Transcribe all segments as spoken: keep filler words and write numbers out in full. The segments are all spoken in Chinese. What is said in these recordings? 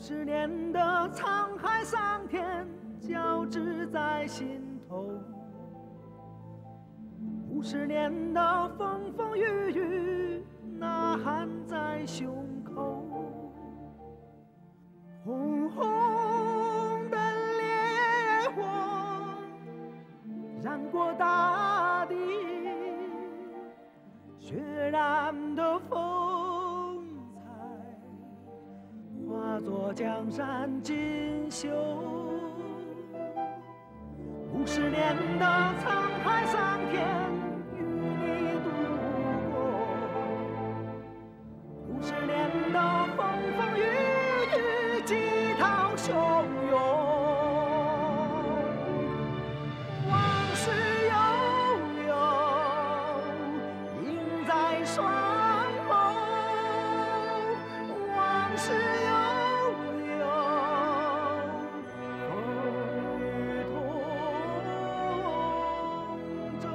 十年的沧海桑田交织在心头，五十年的风风雨雨呐喊在胸口，红红的烈火燃过大地，血染的风采化作江山锦绣，五十年的沧海桑田与你度过，五十年的风风雨雨激涛汹涌，往事悠悠映在双眸，往事悠悠风雨同舟。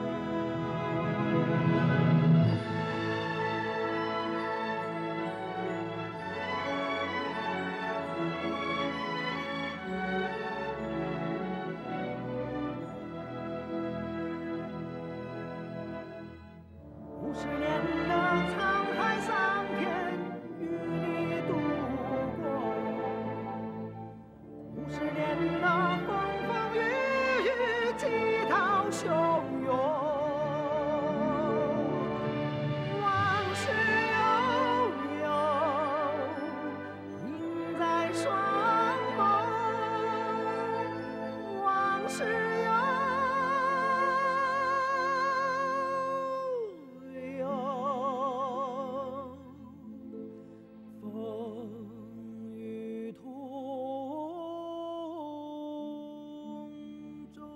五十年的沧海桑田与你度过，五十年的风风雨雨激涛汹涌，往事悠悠映在双眸，往事悠悠风雨同舟。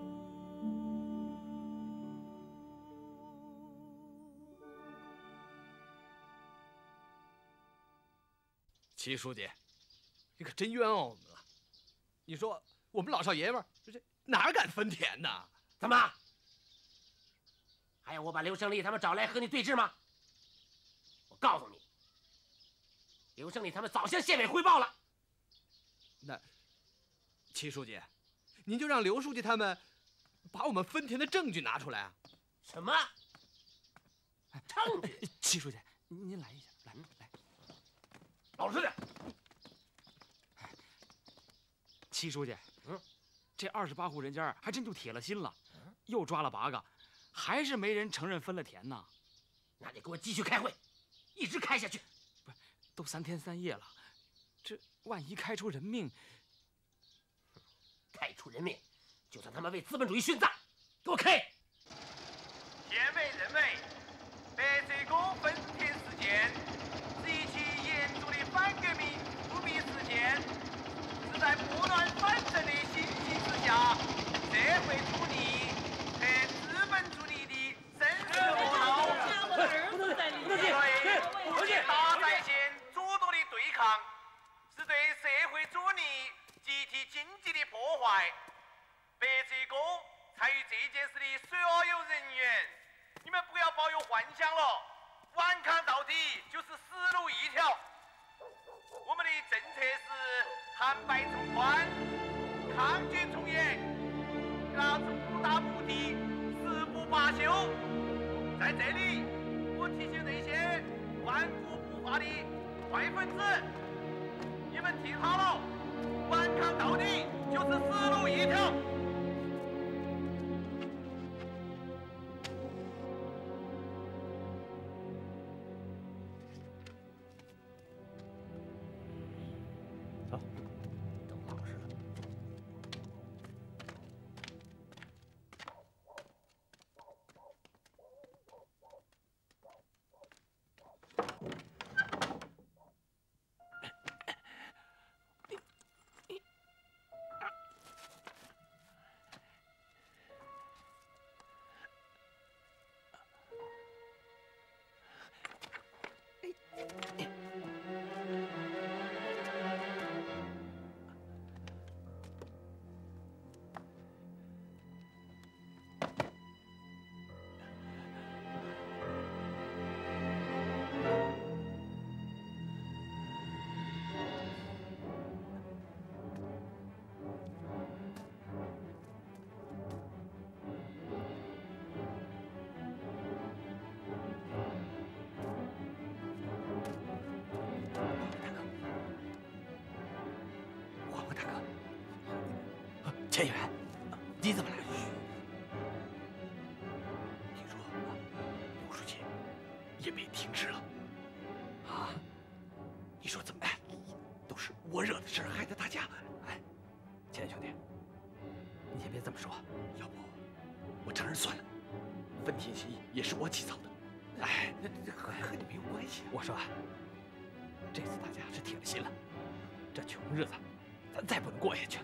齐书记，你可真冤枉我们了。你说我们老少爷们儿这这哪敢分田呢？ 怎么？还要我把刘胜利他们找来和你对峙吗？我告诉你，刘胜利他们早向县委汇报了。 那齐书记，您就让刘书记他们把我们分田的证据拿出来啊！ 什么证据？ 齐书记，您来一下，来来。 老实点。 齐书记， 嗯， 这二十八户人家还真就铁了心了，又抓了八个，还是没人承认分了田呢。 那得给我继续开会，一直开下去。 不是，都三天三夜了，这万一开出人命， 开出人命，就算他们为资本主义殉葬，给我开！ 县委认为，白水沟分田事件是一起严重的反革命舞弊事件，是在拨乱反正的新形势下，社会主义和资本主义的生死磨刀，对不是大战线诸多的对抗，是对社会主义集体经济的破坏。白水沟参与这件事的所有人员，你们不要抱有幻想了，顽抗到底就是死路一条。我们的政策是坦白从宽，抗拒从严，拿出五大目的，誓不罢休。在这里，我提醒那些顽固不化的坏分子，你们听好了，顽抗到底就是死路一条。 千元，你怎么来了？听说刘书记也被停职了。啊？你说怎么办？都是我惹的事儿，害得大家……哎，千元兄弟，你先别这么说，要不我承认算了，分田协议也是我起草的。哎，那这和和你没有关系。我说啊，这次大家是铁了心了，这穷日子咱再不能过下去了。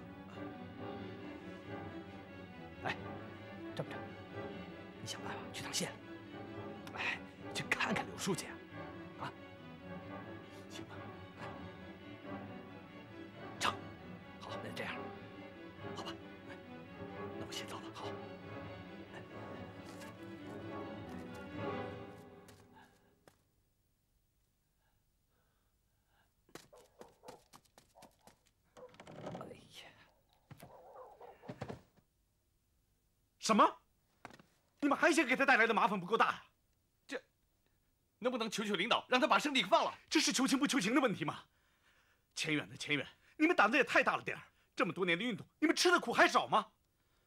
哎，这么着，你想办法去趟县里，哎，去看看柳书记啊，啊，行吧？哎，成，好，那这样，好吧？哎，那我先走了，好。 什么？你们还想给他带来的麻烦不够大呀？ 这能不能求求领导，让他把胜利给放了？ 这是求情不求情的问题吗？钱远的钱远，你们胆子也太大了点儿！这么多年的运动，你们吃的苦还少吗？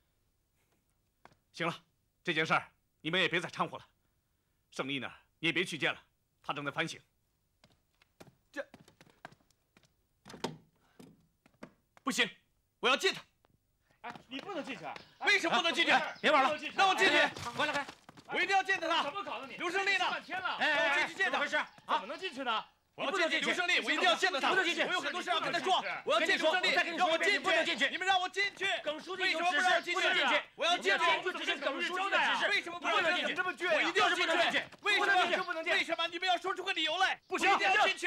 行了，这件事儿你们也别再掺和了。胜利那儿你也别去见了，他正在反省。 这不行，我要见他。 哎，你不能进去！ 为什么不能进去？ 别玩了， 让我进去！ 快来，快！ 我一定要见他！ 怎么搞的你？ 刘胜利呢？ 半天了， 让我进去见他！ 怎么回事？ 怎么能进去呢？ 我要见刘胜利，我一定要见到他！ 不能进去！ 我有很多事要跟他说。我要见刘胜利，让我进去！ 不能进去！ 你们让我进去！ 耿书记为什么不让我进去？我要进去！ 就执行耿书记的指示。 为什么不让我进去？ 这么倔我一定要进去！为什么就不能进？ 为什么？你们要说出个理由来！ 不行， 一定要进去！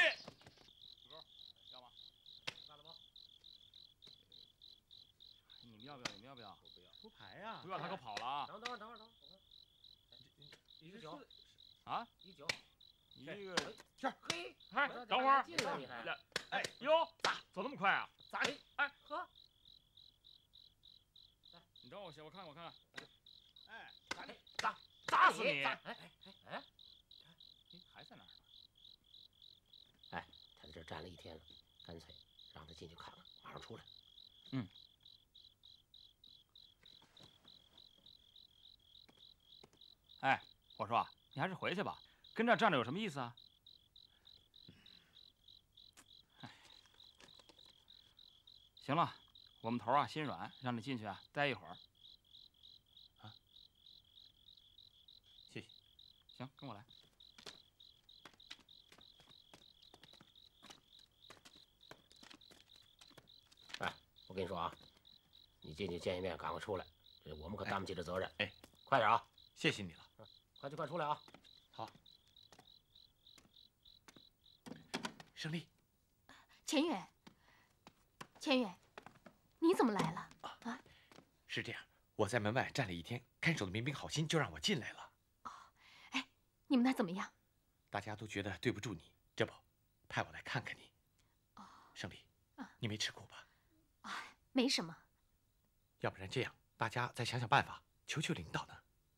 你们要不要？你们要不要？ 不要，出牌呀！ 不要他可跑了啊！ 等等等会儿，等会儿，一个九啊， 一九， 一个是嘿， 哎，等会儿， 你还哎哟，咋走那么快啊？ 咋？ 哎， 喝， 你等我先，我看看，我看看。 哎，砸砸死你！哎哎哎哎， 还在那儿呢。 哎，他在这站了一天了，干脆让他进去看看，马上出来。 嗯。 哎，我说你还是回去吧，跟这儿站着有什么意思啊？哎，行了，我们头啊心软，让你进去啊待一会儿。 啊，谢谢。 行，跟我来。 哎，我跟你说啊，你进去见一面，赶快出来，这我们可担不起这责任。 哎， 快点啊！ 谢谢你了。 快去快出来啊！ 好，胜利， 钱远，钱远，你怎么来了？啊， 是这样，我在门外站了一天，看守的民兵好心就让我进来了。 哦，哎，你们那儿怎么样？ 大家都觉得对不住你，这不，派我来看看你。 哦， 胜利， 啊， 你没吃苦吧？ 啊，没什么。 要不然这样，大家再想想办法，求求领导呢？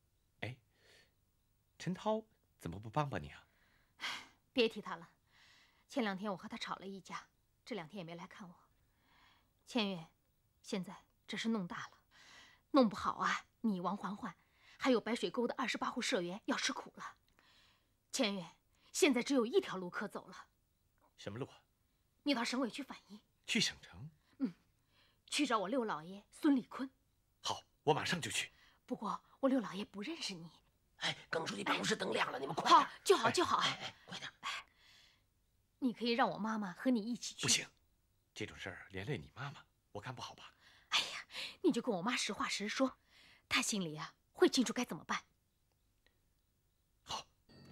陈涛怎么不帮帮你啊？ 别提他了，前两天我和他吵了一架，这两天也没来看我。千月，现在这事弄大了，弄不好啊，你王环环，还有白水沟的二十八户社员要吃苦了。千月，现在只有一条路可走了。 什么路啊？ 你到省委去反映。 去省城？ 嗯，去找我六老爷孙立坤。 好，我马上就去。 不过我六老爷不认识你。 哎，耿书记办公室灯亮了，你们快好就好就好。 哎哎，快点！ 哎，你可以让我妈妈和你一起去。 不行，这种事儿连累你妈妈，我看不好吧？ 哎呀，你就跟我妈实话实说，她心里啊会清楚该怎么办。 好。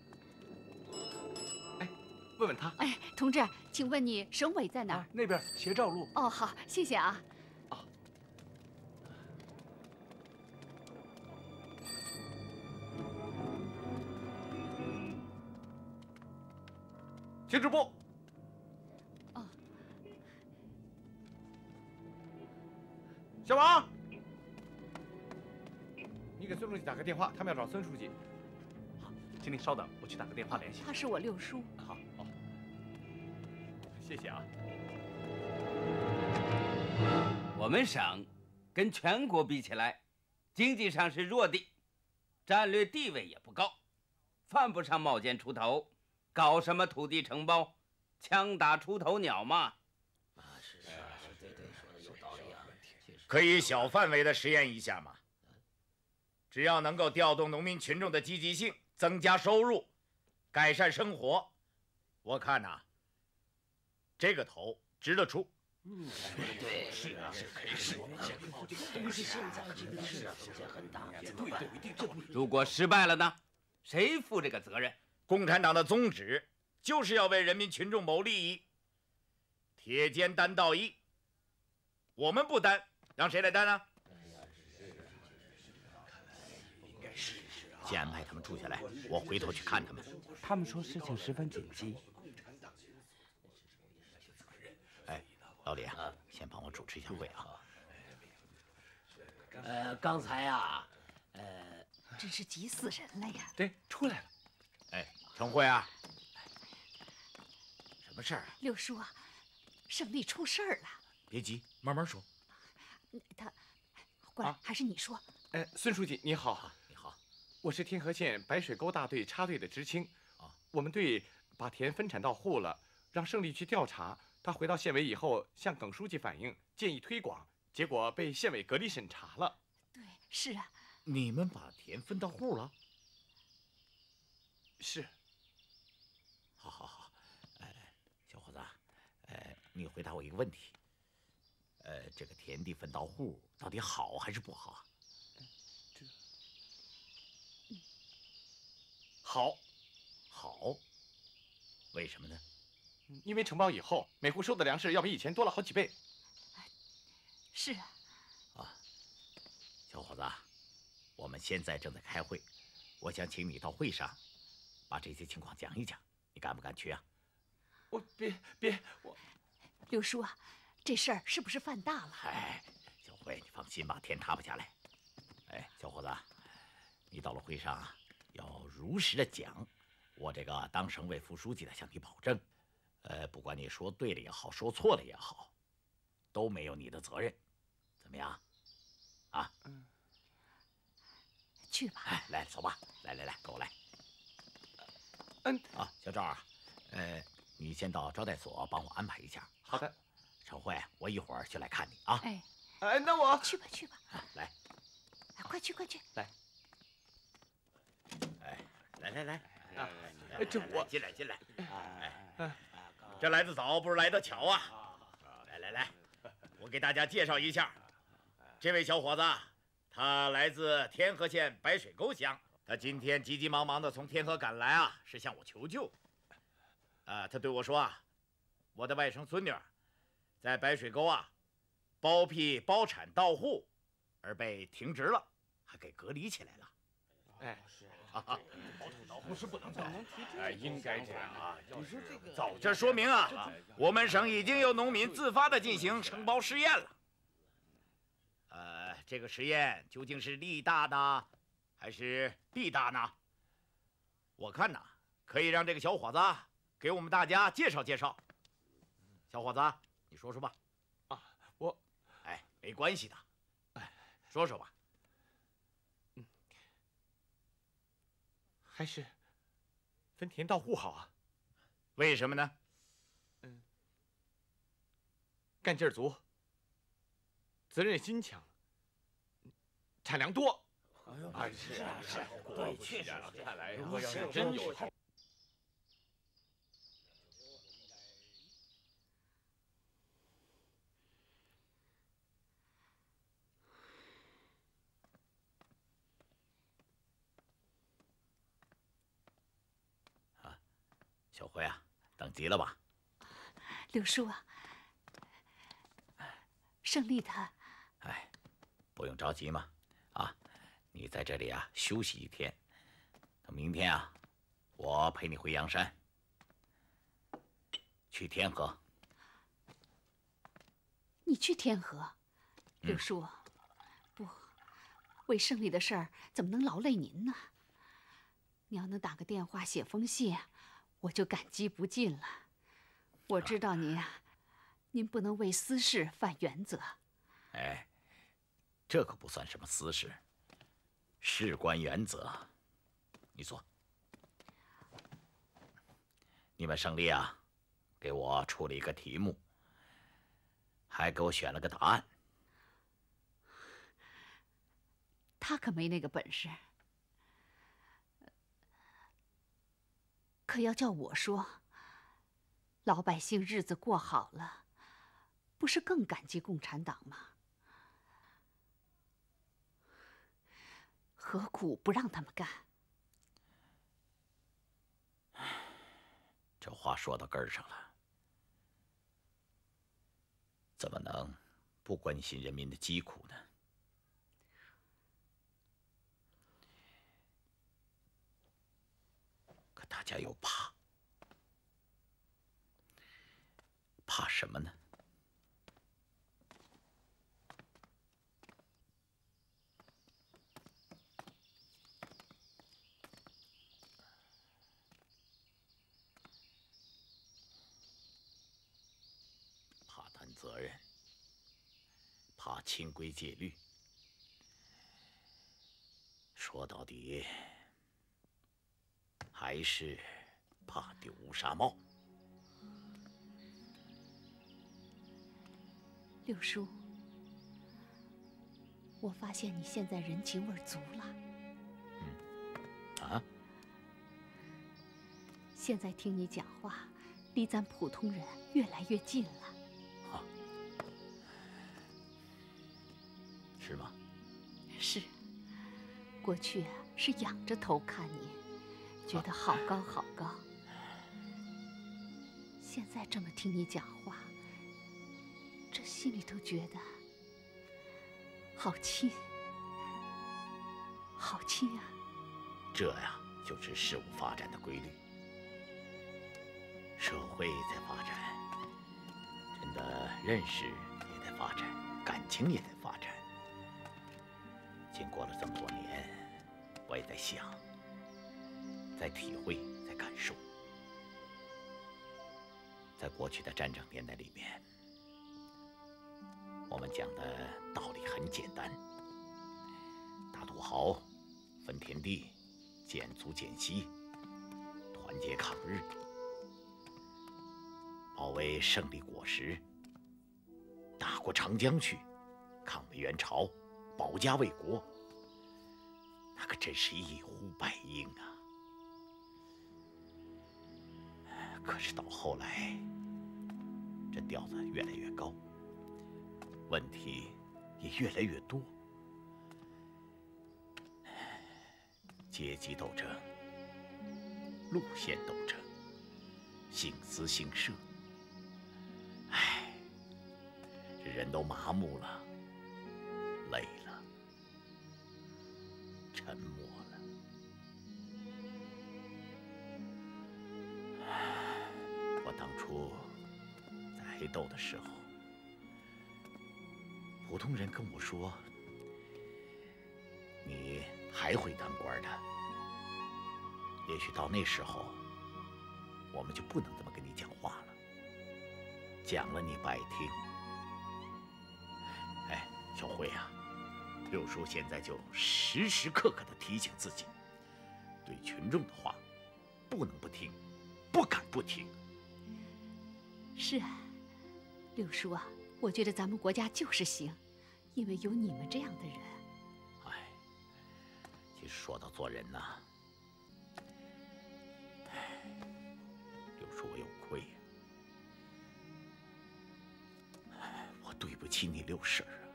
哎，问问他。 哎，同志，请问你省委在哪儿？ 那边协兆路。 哦，好，谢谢啊。 停止步。 哦。 小王，你给孙书记打个电话，他们要找孙书记。好，请你稍等，我去打个电话联系。 他是我六叔。 好，好，谢谢啊。 我们省跟全国比起来，经济上是弱的，战略地位也不高，犯不上冒尖出头，搞什么土地承包，枪打出头鸟嘛。 啊，是是是，对对，说的有道理啊。 可以小范围的实验一下嘛？只要能够调动农民群众的积极性，增加收入，改善生活，我看呐、啊，这个头值得出。 嗯，对，是啊，是可以是。都是现在这个是啊，风险很大，怎么办？ 如果失败了呢？谁负这个责任？ 共产党的宗旨就是要为人民群众谋利益，铁肩担道义。我们不担，让谁来担呢？先安排他们住下来，我回头去看他们。 他们说事情十分紧急。 哎，老李啊，先帮我主持一下会啊。 呃，刚才啊，呃， 真是急死人了呀！ 对，出来了。 哎，陈慧啊，什么事儿啊？ 六叔啊，胜利出事儿了。 别急，慢慢说。 他，过来，还是你说。 哎，孙书记你好。 你好， 我是天河县白水沟大队插队的知青。啊，我们队把田分产到户了，让胜利去调查。他回到县委以后，向耿书记反映，建议推广，结果被县委隔离审查了。 对，是啊。 你们把田分到户了？ 是。 好好好，哎，小伙子，哎，你回答我一个问题。呃，这个田地分到户到底好还是不好啊？ 这，好， 好。为什么呢？ 因为承包以后，每户收的粮食要比以前多了好几倍。 是啊。 啊，小伙子，我们现在正在开会，我想请你到会上，把这些情况讲一讲，你敢不敢去啊？ 我别别我。 刘叔啊，这事儿是不是犯大了？ 哎，小慧，你放心吧，天塌不下来。哎，小伙子，你到了会上啊，要如实的讲。我这个当省委副书记的向你保证，呃，不管你说对了也好，说错了也好，都没有你的责任，怎么样？啊？ 嗯。去吧。 哎，来，走吧，来来来，跟我来。 嗯。 啊，小赵啊，呃，你先到招待所帮我安排一下。 好的。 陈慧，我一会儿就来看你啊。 哎。 哎，那我去吧去吧。 啊，来。 快去快去。 来。 哎，来来来。 啊，这我进来进来，哎，这来得早不如来得巧啊！来来来，我给大家介绍一下，这位小伙子，他来自天河县白水沟乡，他今天急急忙忙的从天河赶来啊，是向我求救。啊，他对我说啊，我的外甥孙女在白水沟啊包庇包产到户，而被停职了，还给隔离起来了。 哎， 是啊。 不是不能走， 哎，应该这样啊！你说这个早，这说明啊，我们省已经有农民自发的进行承包试验了。呃，这个实验究竟是利大呢，还是弊大呢？我看呐，可以让这个小伙子给我们大家介绍介绍。小伙子，你说说吧。 啊，我， 哎，没关系的，哎，说说吧。 还是分田到户好啊？ 为什么呢？ 嗯，干劲儿足，责任心强，产粮多。 哎呦，哎是啊是啊，对，确实，看来我要是真有头。 小辉啊，等急了吧？ 刘叔啊，胜利他， 哎，不用着急嘛，啊，你在这里啊休息一天，等明天啊，我陪你回阳山，去天河。 你去天河，刘叔，嗯、不，为胜利的事儿怎么能劳累您呢？你要能打个电话、写封信。我就感激不尽了。我知道您啊，您不能为私事犯原则。 哎， 这可不算什么私事，事关原则。你坐。你们胜利啊，给我出了一个题目，还给我选了个答案。 他可没那个本事。可要叫我说，老百姓日子过好了，不是更感激共产党吗？何苦不让他们干？ 这话说到根儿上了，怎么能不关心人民的疾苦呢？可大家又怕，怕什么呢？怕担责任，怕清规戒律。说到底，还是怕丢乌纱帽。 六叔，我发现你现在人情味足了。 嗯，啊？ 现在听你讲话，离咱普通人越来越近了。 啊？是吗？ 是。过去是仰着头看你，觉得好高好高。现在这么听你讲话，这心里头觉得好亲，好亲啊！ 这呀，就是事物发展的规律。社会在发展，人的认识也在发展，感情也在发展。经过了这么多年，我也在想，在体会，在感受。在过去的战争年代里面，我们讲的道理很简单：打土豪，分田地，减租减息，团结抗日，保卫胜利果实，打过长江去，抗美援朝，保家卫国。那可真是一呼百应啊！可是到后来，这调子越来越高，问题也越来越多，阶级斗争、路线斗争、姓资姓社，唉，这人都麻木了，累了，沉默了。我当初在黑豆的时候，普通人跟我说：“你还会当官的。”也许到那时候，我们就不能这么跟你讲话了，讲了你不爱听。哎，小慧啊，六叔现在就时时刻刻的提醒自己，对群众的话，不能不听，不敢不听。 是啊，六叔啊，我觉得咱们国家就是行，因为有你们这样的人。 哎，其实说到做人呐，哎，六叔我有愧，哎，我对不起你六婶儿啊。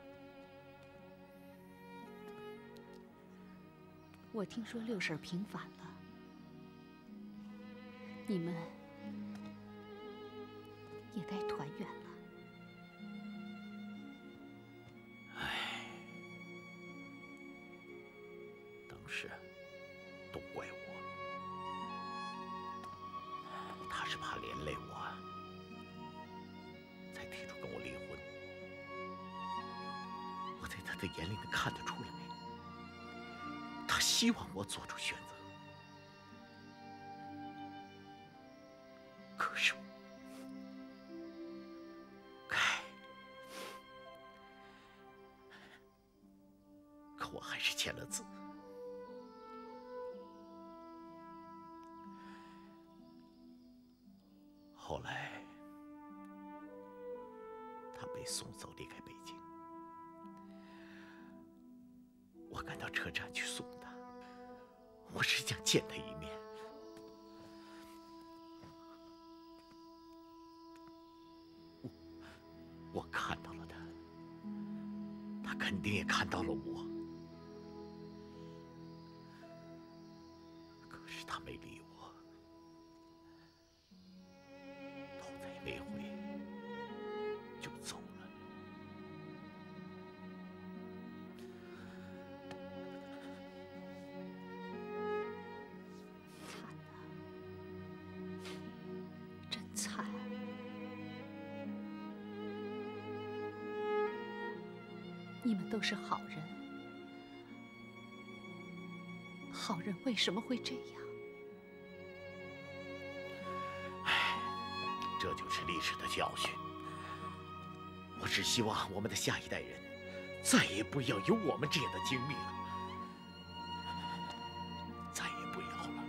我听说六婶平反了，你们也该团圆了。 唉，当时都怪我，他是怕连累我，才提出跟我离婚。我在他的眼里能看得出来，他希望我做出选择。可是我，唉， 可我还是签了字。后来，他被送走离开北京，我赶到车站去送他。我是想见他一面。我我看到了他，他肯定也看到了我。可是他没理我，头再也没回，就走了。 真惨！你们都是好人，好人为什么会这样？ 这就是历史的教训。我只希望我们的下一代人再也不要有我们这样的经历了，再也不要了。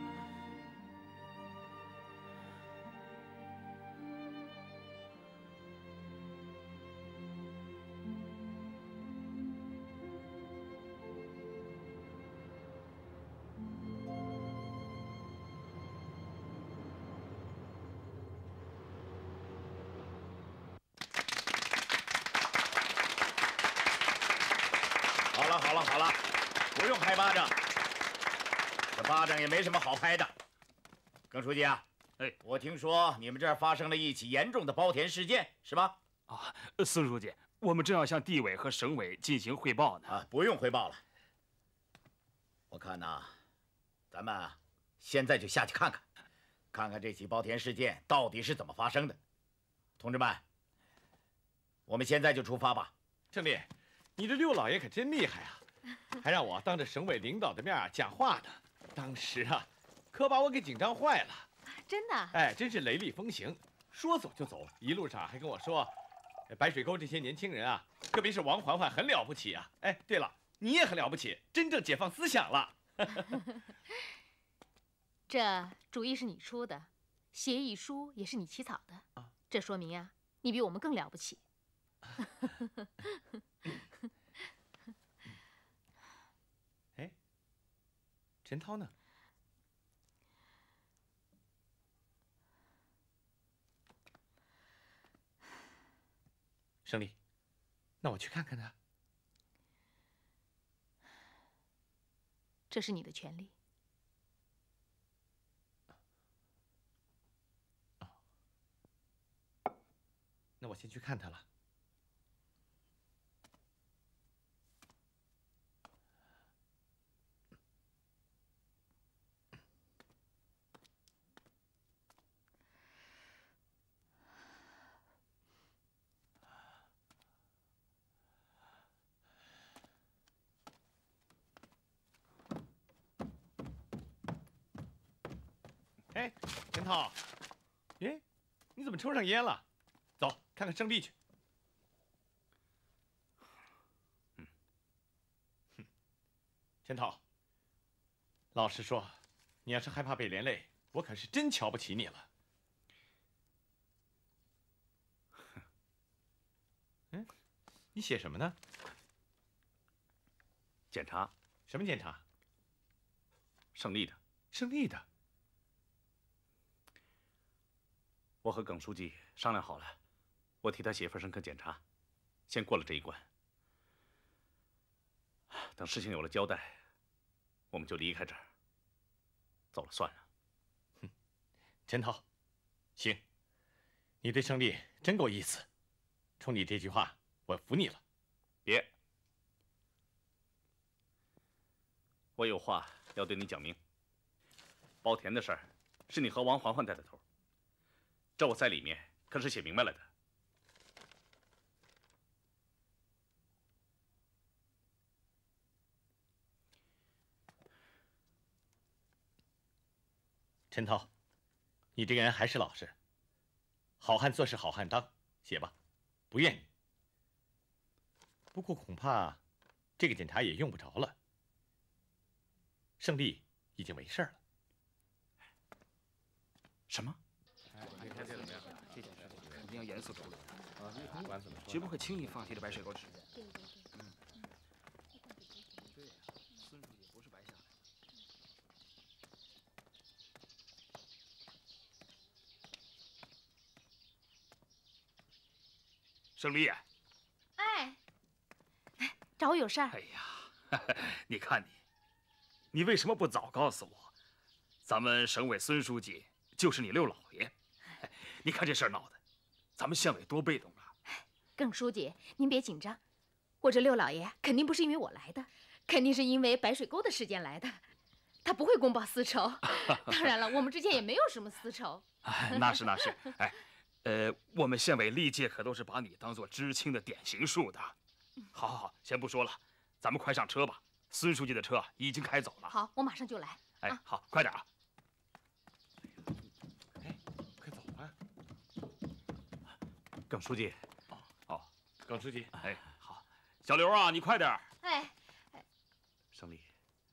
好了好了好了，不用拍巴掌，这巴掌也没什么好拍的。耿书记啊， 哎， 我听说你们这儿发生了一起严重的包田事件，是吧？ 啊，孙书记，我们正要向地委和省委进行汇报呢。 啊，不用汇报了。我看呐，咱们啊现在就下去看看，看看这起包田事件到底是怎么发生的。同志们，我们现在就出发吧。 胜利，你这六老爷可真厉害啊，还让我当着省委领导的面啊讲话呢。当时啊，可把我给紧张坏了。 真的？ 哎，真是雷厉风行，说走就走。一路上还跟我说，白水沟这些年轻人啊，特别是王环环很了不起啊。哎，对了，你也很了不起，真正解放思想了。 这主意是你出的，协议书也是你起草的，这说明啊，你比我们更了不起。 哎，陈涛呢？胜利，那我去看看他。 这是你的权利。 那我先去看他了。哎，陈涛，哎，你怎么抽上烟了？走，看看胜利去。嗯，哼，陈涛，老实说，你要是害怕被连累，我可是真瞧不起你了。嗯，你写什么呢？ 检查。 什么检查？ 胜利的。 胜利的。 我和耿书记商量好了，我替他写份深刻检查，先过了这一关。等事情有了交代，我们就离开这儿，走了算了。 哼，陈涛，行，你对胜利真够意思。冲你这句话，我服你了。 别，我有话要对你讲明。包田的事儿，是你和王环环带的头。这我在里面可是写明白了的。 陈涛，你这个人还是老实。好汉做事好汉当，写吧，不怨你。不过恐怕这个检查也用不着了。胜利已经没事了。 什么？ 这件事肯定要严肃处理，绝不会轻易放弃这白水沟的事件。嗯，对呀，孙书记不是白下来。胜利， 哎，找我有事儿？ 哎呀，你看你，你为什么不早告诉我？咱们省委孙书记就是你六老爷，你看这事儿闹的，咱们县委多被动啊！ 耿书记，您别紧张，我这六老爷肯定不是因为我来的，肯定是因为白水沟的事件来的，他不会公报私仇。当然了，我们之间也没有什么私仇。 那是那是，哎，呃，我们县委历届可都是把你当做知青的典型树的。好好好，先不说了，咱们快上车吧，孙书记的车已经开走了。 好，我马上就来。 哎，好，快点啊！ 耿书记， 哦， 耿书记， 哎，好，小刘啊，你快点儿。 哎， 胜利，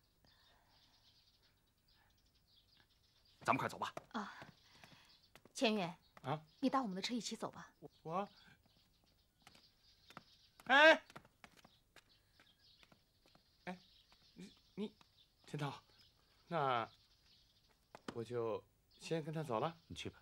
咱们快走吧。 啊，千远啊， 你搭我们的车一起走吧。 我，哎，哎，你你，陈涛，那我就先跟他走了。 你去吧。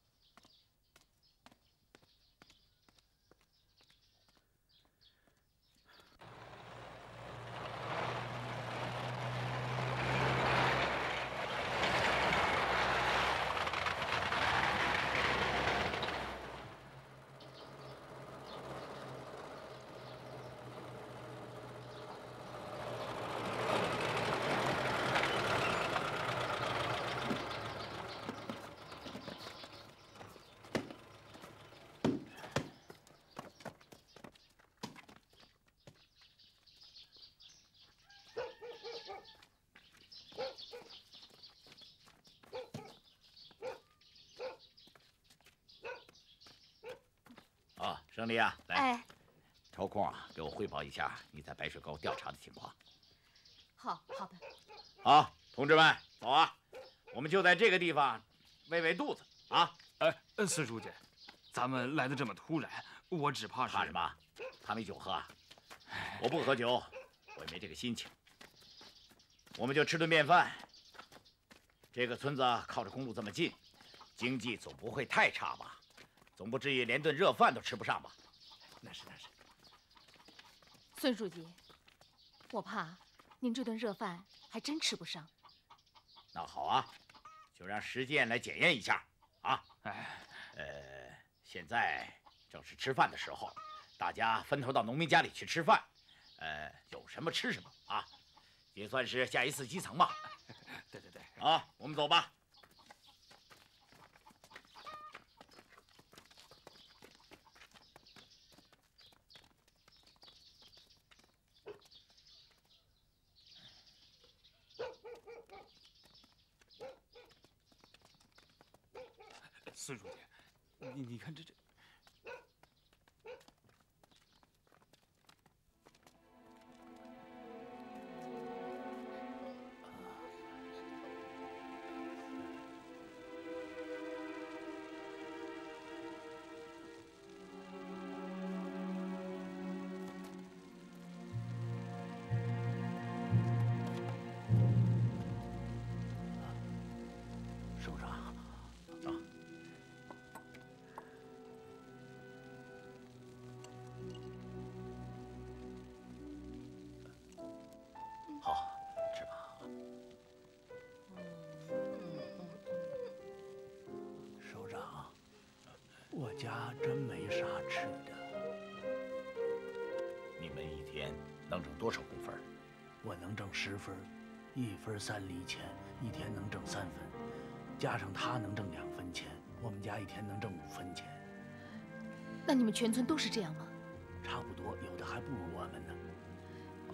啊，胜利啊，来， 哎， 抽空啊，给我汇报一下你在白水沟调查的情况。 好好的。 好，同志们，走啊，我们就在这个地方喂喂肚子啊。 哎，孙书记，咱们来的这么突然，我只怕是…… 怕什么？他没酒喝啊？我不喝酒，我也没这个心情。我们就吃顿便饭。这个村子靠着公路这么近，经济总不会太差吧？总不至于连顿热饭都吃不上吧？ 那是那是。 孙书记，我怕您这顿热饭还真吃不上。 那好啊，就让实践来检验一下啊！ 哎， 呃，现在正是吃饭的时候，大家分头到农民家里去吃饭，呃，有什么吃什么啊，也算是下一次基层嘛。 对对对。 啊，我们走吧。 孙书记，你你看这这。 首长，啊，好，吃吧。 首长，我家真没啥吃的。 你们一天能挣多少工分？ 我能挣十分，一分三厘钱，一天能挣三分，加上他能挣两分钱，我们家一天能挣五分钱。 那你们全村都是这样吗？ 差不多，有的还不如我们呢。 哦，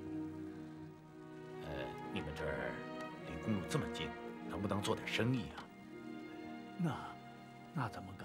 呃，你们这儿离公路这么近，能不能做点生意啊？ 那，那怎么干？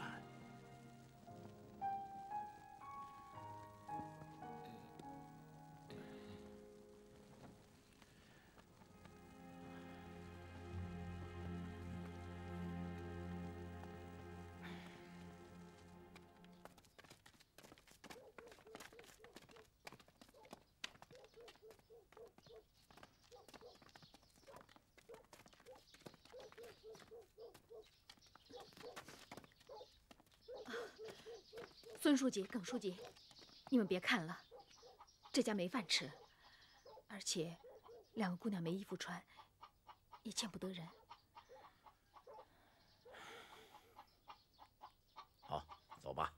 孙书记、耿书记，你们别看了，这家没饭吃，而且两个姑娘没衣服穿，也见不得人。 好，走吧。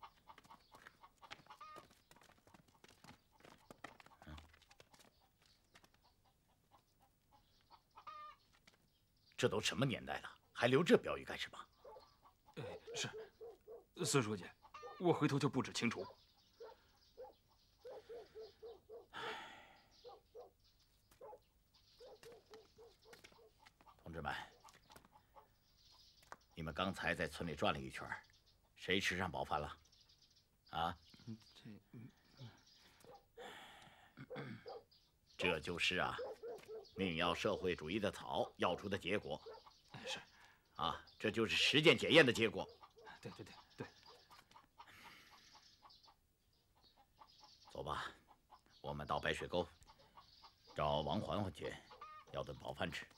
嗯，这都什么年代了，还留这标语干什么？ 哎，是，孙书记，我回头就布置清楚。 同志们，你们刚才在村里转了一圈，谁吃上饱饭了？啊？这就是啊，命要社会主义的草要出的结果。 是， 啊，这就是实践检验的结果。 对对对对。 走吧，我们到白水沟找王环环去，要顿饱饭吃。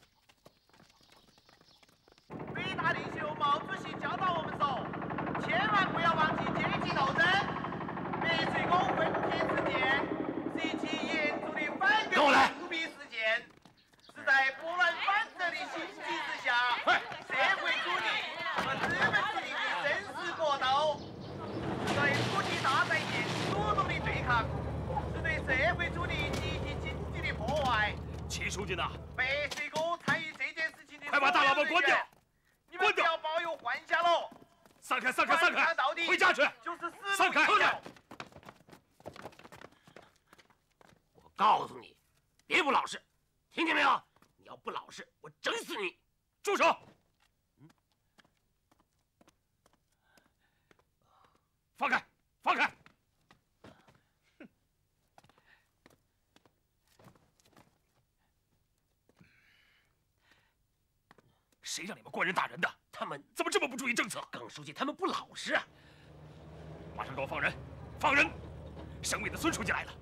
北大领袖毛主席教导我们说，千万不要忘记阶级斗争。白水沟分田事件是一起严重的反革命舞弊事件，是在拨乱反正的新机制下，社会主义和资本主义的生死搏斗，是对普体大灾现主动的对抗，是对社会主义集体经济的破坏。 齐书记呢？ 白水沟参与这件事情的， 快把大喇叭关掉！ 你们不要抱有幻想喽！ 散开，散开，散开！ 到底回家去！ 就是死散开！ 我告诉你，别不老实，听见没有？你要不老实，我整死你！ 住手！放开，放开！谁让你们官人打人的？ 他们怎么这么不注意政策？ 耿书记他们不老实啊！ 马上给我放人！放人！省委的孙书记来了。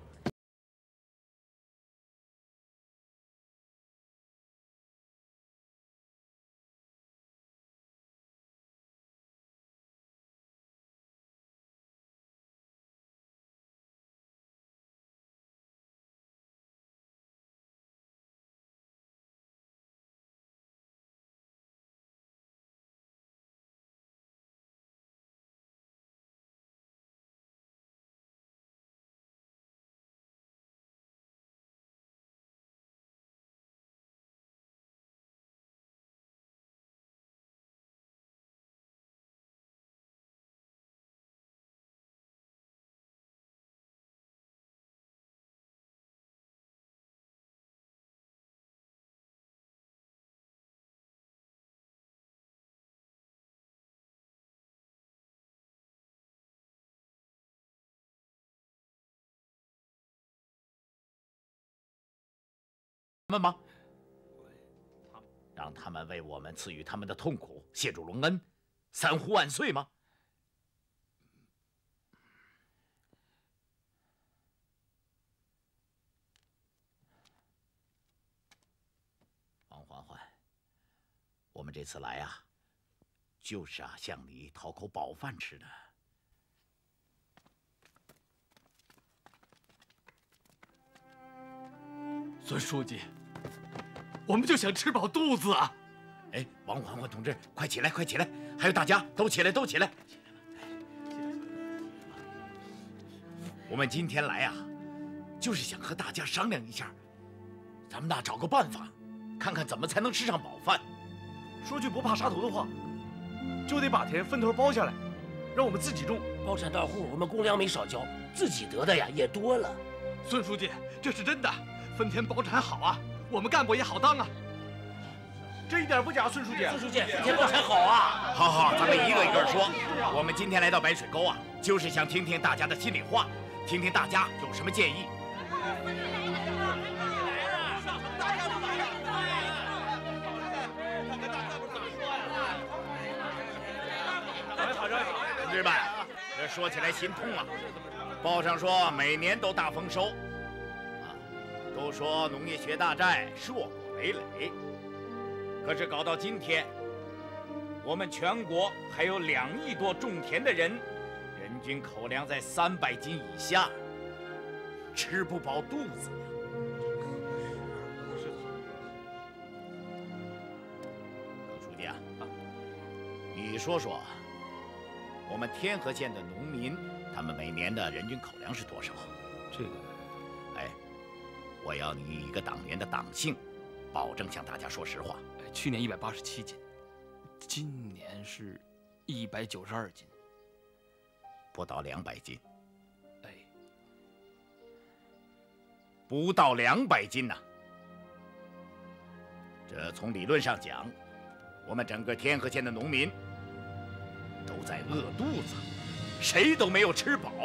们吗？让他们为我们赐予他们的痛苦谢主隆恩，三呼万岁吗？王环环，我们这次来啊，就是啊向你讨口饱饭吃的。 孙书记，我们就想吃饱肚子啊！ 哎，王环环同志，快起来，快起来！还有大家都起来，都起来！我们今天来啊，就是想和大家商量一下，咱们呐找个办法，看看怎么才能吃上饱饭。 说句不怕杀头的话，就得把田分头包下来，让我们自己种。 包产到户，我们公粮没少交，自己得的呀也多了。 孙书记，这是真的。分田包产好啊，我们干部也好当啊， 这一点不假。孙书记， 孙书记，分田包产好啊！ 好好，咱们一个一个说。我们今天来到白水沟啊，就是想听听大家的心里话，听听大家有什么建议。同志们，这说起来心痛啊！报上说每年都大丰收。都说农业学大寨，硕果累累。可是搞到今天，我们全国还有两亿多种田的人人均口粮在三百斤以下，吃不饱肚子呀。耿书记啊，你说说，我们天河县的农民，他们每年的人均口粮是多少？ 这个， 哎，我要你以一个党员的党性，保证向大家说实话。 去年一百八十七斤，今年是一百九十二斤， 不到两百斤。 哎， 不到两百斤呐！这从理论上讲，我们整个天河县的农民都在饿肚子，谁都没有吃饱。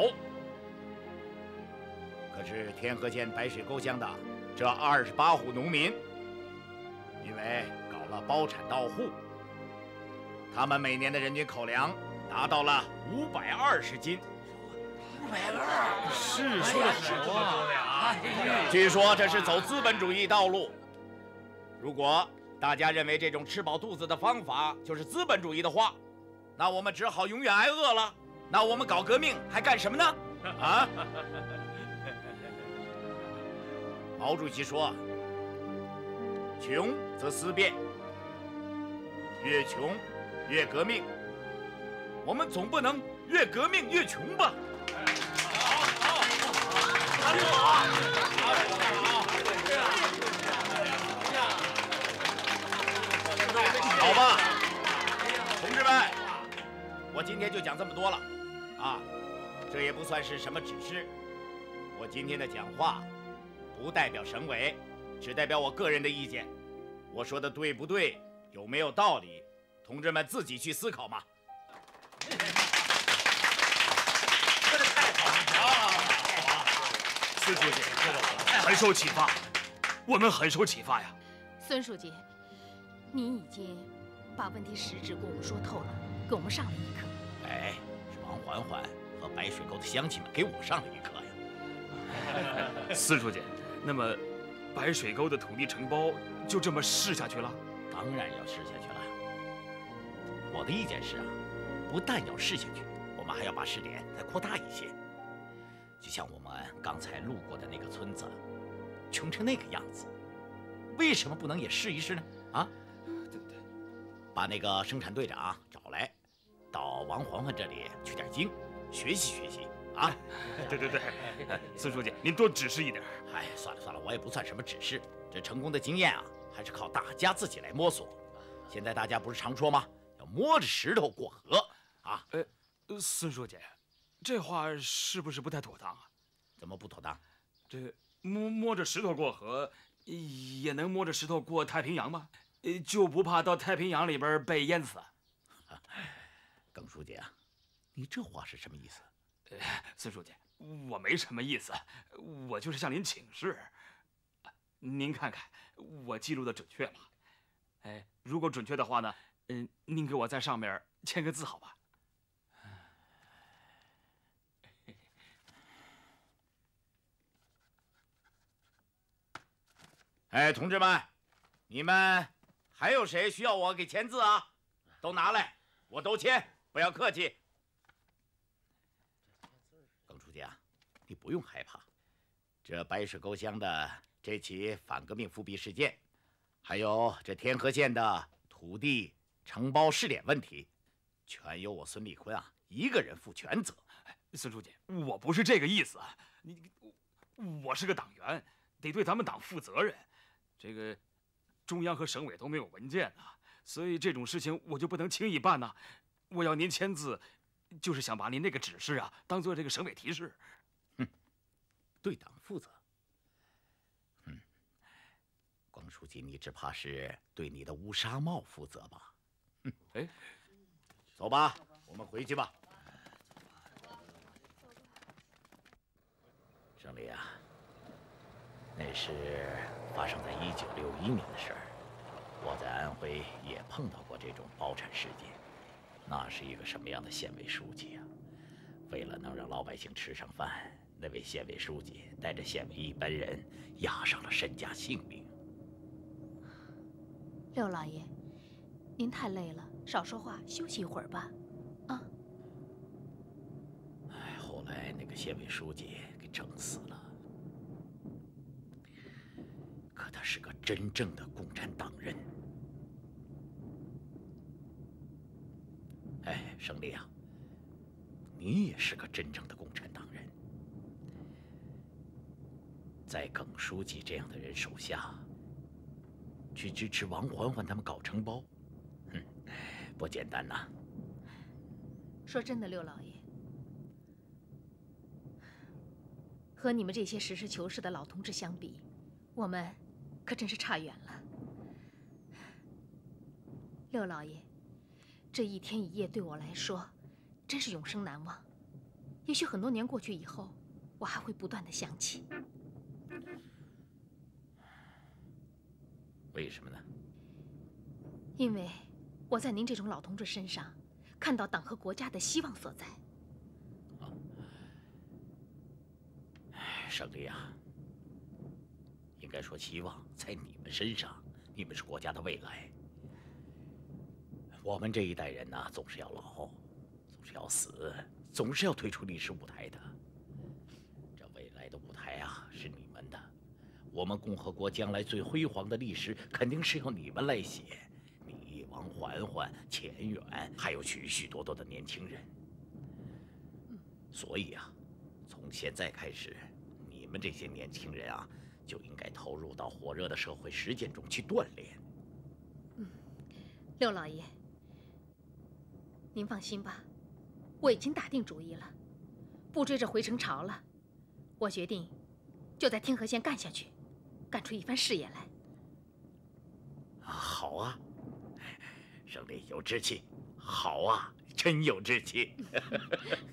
可是天河县白水沟乡的这二十八户农民，因为搞了包产到户，他们每年的人均口粮达到了五百二十斤。 五百二， 是说的是多啊！ 据说这是走资本主义道路。如果大家认为这种吃饱肚子的方法就是资本主义的话，那我们只好永远挨饿了。那我们搞革命还干什么呢？啊！毛主席说：“穷则思变，越穷越革命。我们总不能越革命越穷吧？”好吧，同志们，我今天就讲这么多了，啊，这也不算是什么指示。我今天的讲话不代表省委，只代表我个人的意见。我说的对不对，有没有道理，同志们自己去思考嘛。 说的太好了！ 孙书记，很受启发，我们很受启发呀。 孙书记，你已经把问题实质跟我们说透了，给我们上了一课。 哎，是王环环和白水沟的乡亲们给我上了一课呀。 孙书记，那么白水沟的土地承包就这么试下去了？ 当然要试下去了。我的意见是啊，不但要试下去，我们还要把试点再扩大一些。就像我们刚才路过的那个村子，穷成那个样子，为什么不能也试一试呢？啊， 对对， 把那个生产队长找来，到王环环这里取点经，学习学习啊。 对对对，孙书记，您多指示一点。 哎，算了算了，我也不算什么指示，这成功的经验啊，还是靠大家自己来摸索。现在大家不是常说吗？要摸着石头过河啊。 呃，孙书记，这话是不是不太妥当啊？ 怎么不妥当？ 这摸摸着石头过河，也能摸着石头过太平洋吗？呃，就不怕到太平洋里边被淹死？ 耿书记啊，你这话是什么意思？ 呃，孙书记，我没什么意思，我就是向您请示。您看看我记录的准确吗？哎，如果准确的话呢，嗯、呃，您给我在上面签个字好吧？ 哎，同志们，你们还有谁需要我给签字啊？都拿来，我都签，不要客气。耿书记啊，你不用害怕，这白水沟乡的这起反革命复辟事件，还有这天河县的土地承包试点问题，全由我孙立坤啊一个人负全责。 孙书记，我不是这个意思，你，我是个党员，得对咱们党负责任。这个中央和省委都没有文件呐，所以这种事情我就不能轻易办呐。我要您签字，就是想把您那个指示啊当做这个省委提示。 哼，对党负责。嗯，耿书记，你只怕是对你的乌纱帽负责吧？嗯， 哎， 走吧，我们回去吧。胜利啊，那是发生在一九六一年的事儿。我在安徽也碰到过这种包产事件。那是一个什么样的县委书记啊？为了能让老百姓吃上饭，那位县委书记带着县委一班人押上了身家性命。 六老爷，您太累了，少说话，休息一会儿吧。啊。 快那个县委书记给整死了。可他是个真正的共产党人。哎，胜利啊，你也是个真正的共产党人。在耿书记这样的人手下，去支持王环环他们搞承包，哼，不简单呐。 说真的，六老爷，和你们这些实事求是的老同志相比，我们可真是差远了。六老爷，这一天一夜对我来说，真是永生难忘。也许很多年过去以后，我还会不断的想起。 为什么呢？ 因为我在您这种老同志身上看到党和国家的希望所在。 胜利啊，应该说希望在你们身上，你们是国家的未来。我们这一代人呢、啊，总是要老，总是要死，总是要退出历史舞台的。这未来的舞台啊，是你们的。我们共和国将来最辉煌的历史，肯定是要你们来写。你、王环环、钱远，还有许许多多的年轻人。所以啊，从现在开始，你们这些年轻人啊，就应该投入到火热的社会实践中去锻炼。 嗯，六老爷，您放心吧，我已经打定主意了，不追着回城朝了。我决定就在天河县干下去，干出一番事业来。 啊，好啊，胜利有志气，好啊，真有志气。